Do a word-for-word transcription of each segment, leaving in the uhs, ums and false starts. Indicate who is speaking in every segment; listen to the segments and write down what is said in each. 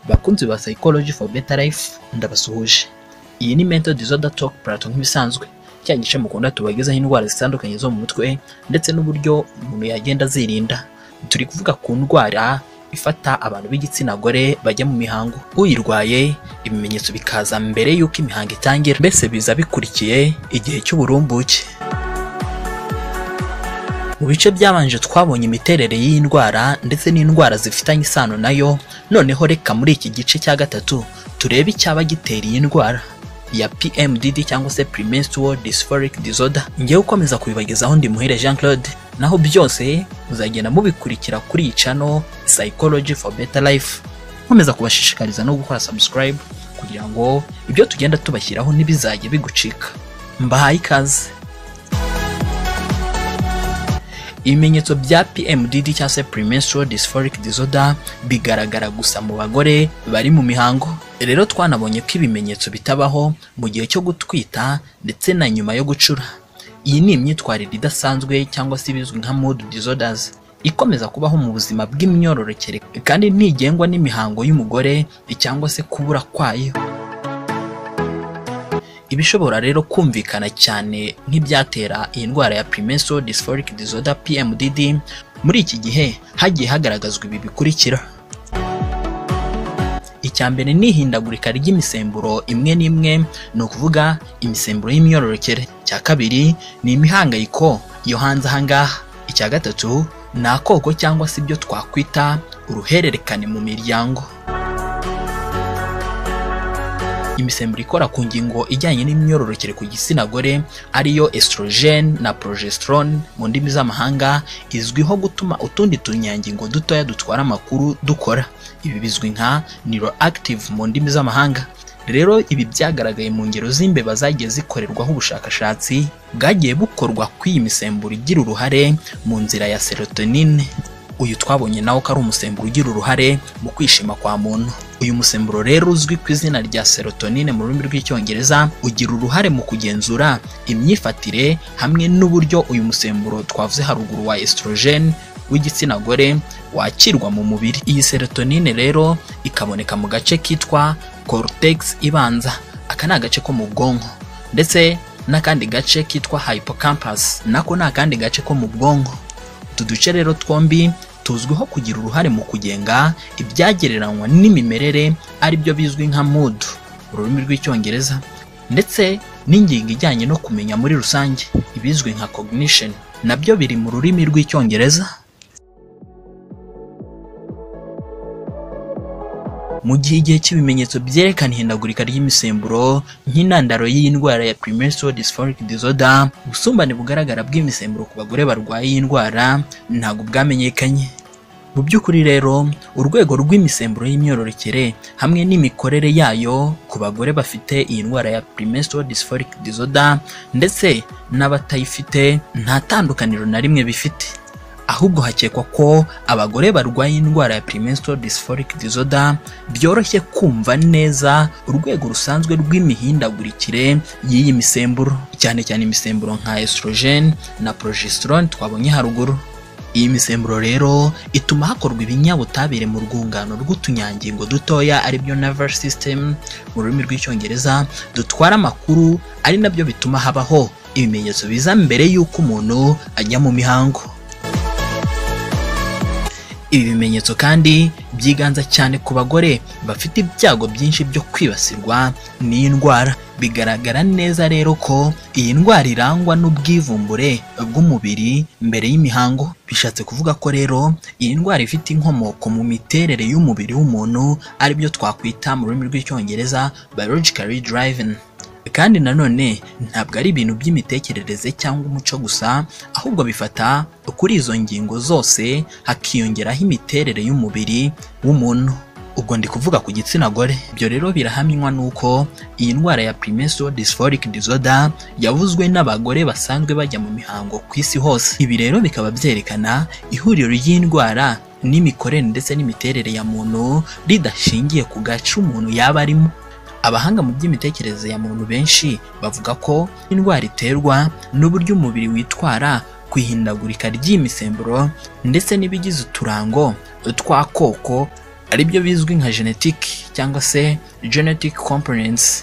Speaker 1: Bakunzi ba Psychology for Better Life ndabasuhuje. Iyi ni Mental Disorder Talk Plateau nk'ibisanzwe. Cya gice mukunda tubagezaho indwara zitandukanye zo mu mutwe ndetse n'uburyo umuntu yagenda zirinda. Turi kuvuga ku ndwara ifata abantu b'igitsina gore bajya mu mihango. Uyirwaye ibimenyetso bikaza mbere yuko imihango itangira, mbese biza bikurikiye igihe cy'uburumbuke. Mu bice byabanje twabonye imiterere y'indwara ndetse n'indwara zifitanye isano nayo. Noneho reka muri iki gice cya gatatu turebe icyaba gitera iyi ndwara ya P M D D cyangwa se premenstrual dysphoric disorder. Ngiye gukomeza kubibagezaho ndi Muhire Jean Claude, naho byose muzagenda mubikurikira kuri iyi channel Psychology for Better Life. Nkomeza kubashishikariza no gukora subscribe kugira ngo ibyo tugenda tubashyiraho ntibizajye bigucika. Mbahaye ikaze. Ibimenyetso bya P M D D cyangwa se premenstrual dysphoric disorder bigaragara gusa mu bagore bari mu mihango. Rero twanabonye ko ibimenyetso bitabaho mu gihe cyo gutwita ndetse na nyuma yo gucura. Iyi ni imyitwarire idasanzwe cyangwa se bizwi nka mood disorders ikomeza kubaho mu buzima bw'imyororokere kandi ntigengwa n'imihango y'umugore cyangwa se kubura kwayo. Ibishobora rero kumvikana cyane nk'ibyatera iyi ndwara ya premenstrual dysphoric disorder P M D D. Muri iki gihe hagiye hagaragazwa ibi bikurikira. Icyambere ni ihindagurika ry'imisemburo imwe n'imwe, ni ukuvuga imisemburo y'imyororokere. Cya kabiri ni imihangayiko yo hanze ahangaha. Icya gatatu ni akoko cyangwa se ibyo twakwita uruhererekane mu miryango. Imisemburo ikora ku ngingo ijyanye n'imyororokere ku gitsina gore ariyo estrogen na progesterone mu ndimi z'amahanga izwiho gutuma utundi tunyangingo dutoya dutwara amakuru dukora. Ibi bizwi nka neuroactive mu ndimi z'amahanga. Rero ibi byagaragaye mu ngero z'imbeba zagiye zikorerwaho ubushakashatsi bwagiye bukorwa kw'iyi misemburo igira uruhare mu nzira ya serotonin. Uyu twabonye nawo ko ari umusemburo ugira uruhare mu kwishima kwa muntu. Uyu musemburo rero uzwi ku izina rya serotonin mu rurimi rw'icyongereza ugira uruhare mu kugenzura imyifatire hamwe n'uburyo uyu musemburo twavuze haruguru wa estrogen w'igitsina gore wakirwa mu mubiri. Iyi serotonin rero ikaboneka mu gace kitwa cortex ibanza. Aka ni agace ko mu bwonko, ndetse n'akandi gace kitwa hippocampus nako ni akandi gace ko mu bwonko. Utu duce rero twombi tuzwiho kugira uruhare mu kugenga ibyagereranywa n'imimerere ari byo bizwi nka mood mu rurimi rw'icyongereza, ndetse n'ingingo ijyanye no kumenya muri rusange ibizwi nka cognition nabyo biri mu rurimi rw'icyongereza. Mu gihe igihe cy'ibimenyetso byerekana ihindagurika ry'imisemburo nk'intandaro y'iyi ndwara ya premenstrual dysphoric disorder, ubusumbane bugaragara bw'imisemburo ku bagore barwaye iyi ndwara ntabwo bwamenyekanye. Mu by'ukuri rero urwego rw'imisemburo y'imyororokere hamwe n'imikorere yayo ku bagore bafite iyi ndwara ya premenstrual dysphoric disorder ndetse n'abatayifite nta tandukaniro na rimwe bifite. Ahubwo hakekwa ko abagore barwaye indwara ya premenstrual dysphoric disorder byoroshye kumva neza urwego rusanzwe rw'imihindagurikire y'iyi misemburo, cyane cyane imisemburo nka estrogen na progesterone twabonye haruguru. Iyi misemburo rero ituma hakorwa ibinyabutabire mu rwungano rw'utunyangingo dutoya ari byo nervous system mu rurimi rw'icyongereza dutwara amakuru, ari nabyo bituma habaho ibimenyetso biza mbere y'uko umuntu ajya mu mihango. Ibi bimenyetso kandi byiganza cyane ku bagore bafite ibyago byinshi byo kwibasirwa n'iyi ndwara. Bigaragara neza rero ko iyi ndwara irangwa n'ubwivumbure bw'umubiri mbere y'imihango. Bishatse kuvuga ko rero iyi ndwara ifite inkomoko mu miterere y'umubiri w'umuntu ari byo twakwita mu rurimi rw'icyongereza biologically driven. Kandi nanone ntabwo ari ibintu by'imitekerereze cyangwa umuco gusa, ahubwo bifata kuri izo ngingo zose hakiyongeraho imiterere y'umubiri w'umuntu. Ubwo ndi kuvuga ku gitsina gore. Ibyo rero birahamywa nuko iyi ndwara ya premenstrual dysphoric disorder yavuzwe n'abagore basanzwe bajya mu mihango ku isi hose. Ibi rero bikaba byerekana ihuriro ry'indwara n'imikorere ndetse n'imiterere ya muntu ridashingiye ku gace umuntu yaba arimo. Abahanga mu by'imitekerereze ya muntu benshi bavuga ko indwara iterwa n'uburyo umubiri witwara kwihindagurika ry'imisemburo ndetse n'ibigize uturango tw'akoko ari byo bizwi nka genetic cyangwa se genetic components.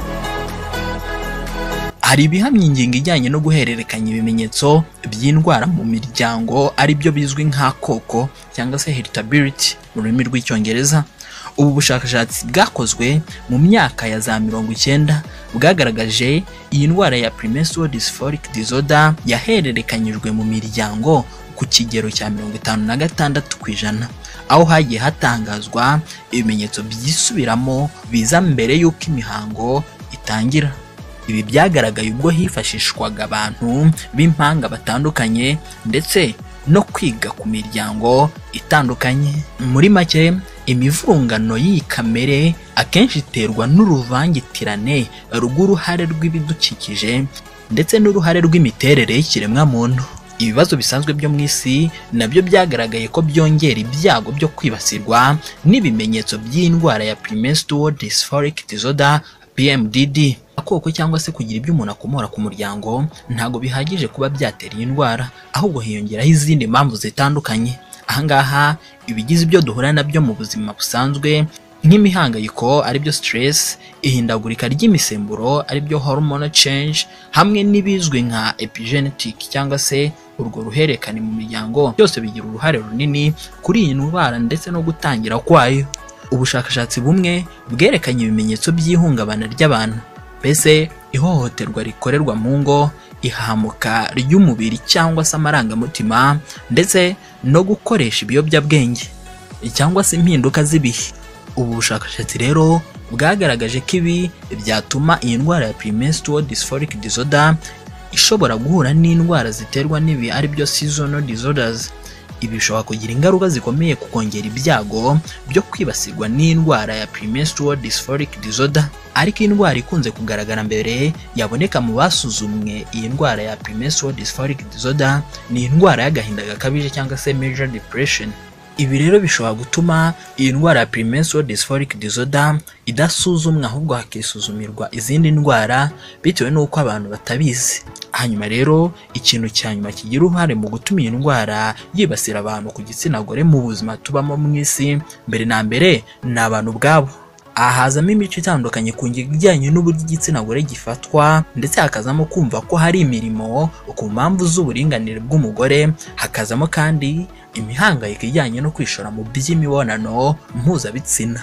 Speaker 1: Hari ibihamya ingingo ijyanye no guhererekanya ibimenyetso by'indwara mu miryango ari byo bizwi nka koko cyangwa se heritability mu rurimi rw'icyongereza. Ubu bushakashatsi bwakozwe mu myaka ya za mirongo icyenda bwagaragaje iyi ndwara ya premenstrual dysphoric disorder yahererekanyijwe mu miryango ku kigero cya mirongo itanu na gatandatu ku ijana, aho hagiye hatangazwa ibimenyetso byisubiramo biza mbere y'uko imihango itangira. Ibi byagaragaye ubwo hifashishwaga abantu b'impanga batandukanye ndetse no kwiga ku miryango itandukanye. Muri make, imivurungano y'iyi kamere akenshi iterwa n'uruvangitirane rw'uruhare rw'ibidukikije ndetse n'uruhare rw'imiterere y'ikiremwa muntu. Ibibazo bisanzwe byo mu isi nabyo byagaragaye ko byongera ibyago byo kwibasirwa n'ibimenyetso by'indwara ya premenstrual dysphoric disorder P M D D. Akoko cyangwa se kugira ibyo umuntu akomora ku muryango ntago bihagije kuba byatera iyi ndwara, ahubwo hiyongeraho izindi mpamvu zitandukanye. Ahangaha ibigize ibyo duhura nabyo mu buzima busanzwe nk'imihangayiko ari byo stress, ihindagurika ry'imisemburo ari byo hormonal change, hamwe n'ibizwi nka epigenetic cyangwa se urwo ruherekane mu miryango, byose bigira uruhare runini kuri iyi ndwara ndetse no gutangira kwayo. Ubushakashatsi bumwe bwerekanye ibimenyetso by'ihungabana ry'abantu, mbese ihohoterwa rikorerwa mu ngo, ihamuka ry'umubiri cyangwa se amarangamutima, ndetse no gukoresha ibiyobyabwenge cyangwa se impinduka z'ibihe. Ubu bushakashatsi rero bwagaragaje ko ibi byatuma iyi ndwara ya premenstrual dysphoric disorder ishobora guhura n'indwara ziterwa n'ibi ari byo seasonal disorders. Ibi bishobora kugira ingaruka zikomeye ku kongera ibyago byo kwibasirwa n'indwara ya premenstrual dysphoric disorder. Ariko indwara ikunze kugaragara mbere yaboneka mu basuzumwe iyi ndwara ya premenstrual dysphoric disorder ni indwara y'agahinda gakabije cyangwa se major depression. Ibi rero bishobora gutuma iyi ndwara ya premenstrual dysphoric disorder idasuzumwa, ahubwo hakisuzumirwa izindi ndwara bitewe n'uko abantu batabizi. Hanyuma rero ikintu cya nyuma kigira uruhare mu gutuma iyi ndwara yibasira abantu ku gitsina gore mu buzima tubamo mu isi, mbere na mbere ni abantu ubwabo. Ahazamo imico itandukanye ku ngingo ijyanye n'uburyo igitsina gore gifatwa, ndetse hakazamo kumva ko hari imirimo ku mpamvu z'uburinganire bw'umugore, hakazamo kandi imihangayiko ijyanye no kwishora mu by'imibonano mpuzabitsina.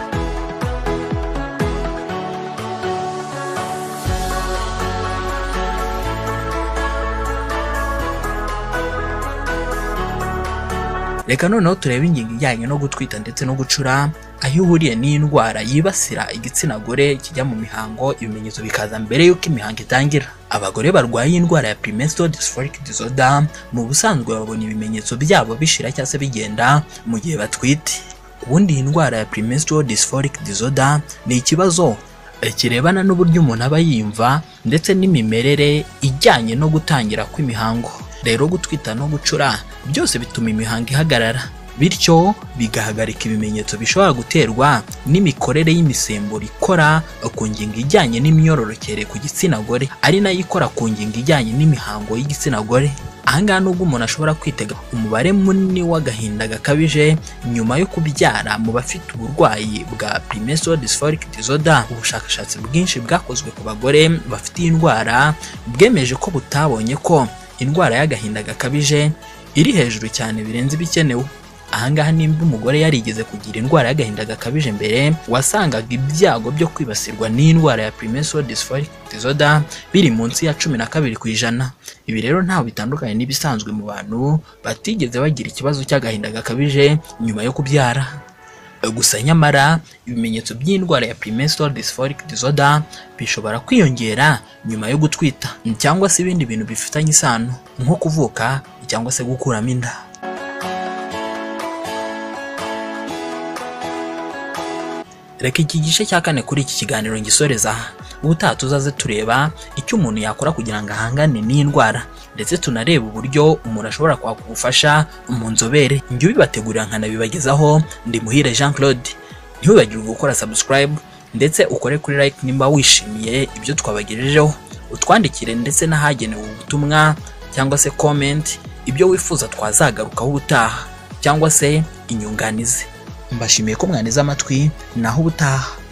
Speaker 1: Reka noneho turebe ingingo ijyanye no gutwita ndetse no gucura, aho ihuriye n'indwara yibasira igitsina gore kijya mu mihango, ibimenyetso bikaza mbere y'uko imihango itangira. Abagore barwaye indwara ya premenstrual dysphoric disorder mu busanzwe babona ibimenyetso byabo bishira cyangwa se bigenda mu gihe batwite. Ubundi iyi ndwara ya premenstrual dysphoric disorder ni ikibazo kirebana n'uburyo umuntu aba yiyumva ndetse n'imimerere ijyanye no gutangira kw'imihango. Rero gutwita no gucura byose bituma imihango ihagarara, bityo bigahagarika ibimenyetso bishobora guterwa n'imikorere y'imisemburo ikora ku ngingo ijyanye n'imyororokere ku gitsina gore, ari nayo ikora ku ngingo ijyanye n'imihango y'igitsina gore. Ahangaha nubwo umuntu ashobora kwitega umubare munini w'agahinda gakabije nyuma yo kubyara mu bafite uburwayi bwa premenstrual dysphoric disorder, ubushakashatsi bwinshi bwakozwe ku bagore bafite iyi ndwara bwemeje ko butabonye ko indwara y'agahinda gakabije iri hejuru cyane birenze ibikenewe. Ahangaha nimba umugore yarigeze kugira indwara y'agahinda gakabije mbere, wasangaga ibyago byo kwibasirwa n'indwara ya premenstrual dysphoric disorder biri munsi ya cumi na kabiri ku ijana. Ibi rero ntaho bitandukanye n'ibisanzwe mu bantu batigeze bagira ikibazo cy'agahinda gakabije nyuma yo kubyara. Gusa nyamara ibimenyetso by'indwara ya premenstrual dysphoric disorder bishobora kwiyongera nyuma yo gutwita cyangwa se ibindi bintu bifitanye isano nko kuvuka cyangwa se gukuramo inda. Reka iki gice cya kane kuri iki kiganiro ngisoreza, ubutaha tuzaze tureba icyo umuntu yakora kugira ngo ahangane n'indwara, ndetse tunareba uburyo umuntu ashobora kwaka ubufasha mu nzobere. Njye ubibategurira nkanabibagezaho ndi Muhire Jean Claude. Ntiwibagirwe gukora subscribe ndetse ukore kuri like nimba wishimiye ibyo twabagejejeho, utwandikire ndetse n'ahagenewe ubutumwa cyangwa se comment ibyo wifuza twazagarukaho ubutaha cyangwa se inyunganizi. mbashimiye ko mwaneze amatwi naho ubutaha.